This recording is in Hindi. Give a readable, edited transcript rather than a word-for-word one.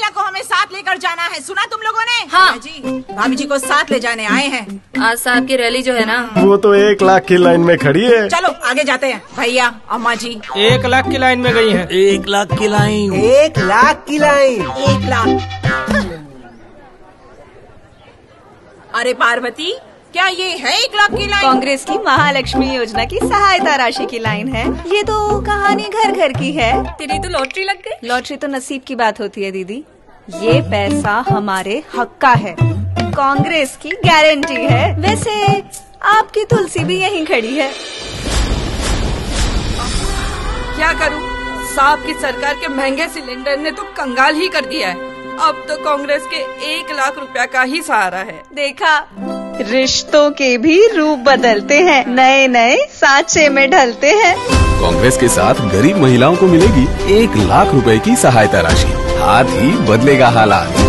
महिला को हमें साथ लेकर जाना है, सुना तुम लोगों ने? हाँ जी, भाभी जी को साथ ले जाने आए हैं। आज साहब की रैली जो है ना, वो तो 1 लाख की लाइन में खड़ी है। चलो आगे जाते हैं। भैया अम्मा जी 1 लाख की लाइन में गई है। 1 लाख की लाइन। 1 लाख की लाइन। 1 लाख। अरे पार्वती, क्या ये है 1 लाख की लाइन? कांग्रेस की महालक्ष्मी योजना की सहायता राशि की लाइन है। ये तो कहानी घर घर की है। तेरी तो लॉटरी लग गई। लॉटरी तो नसीब की बात होती है दीदी, ये पैसा हमारे हक का है, कांग्रेस की गारंटी है। वैसे आपकी तुलसी भी यहीं खड़ी है। क्या करूं? साहब की सरकार के महंगे सिलेंडर ने तो कंगाल ही कर दिया है। अब तो कांग्रेस के 1 लाख रुपया का ही सहारा है। देखा, रिश्तों के भी रूप बदलते हैं, नए नए सांचे में ढलते हैं। कांग्रेस के साथ गरीब महिलाओं को मिलेगी 1 लाख रुपए की सहायता राशि। हाथ ही बदलेगा हालात।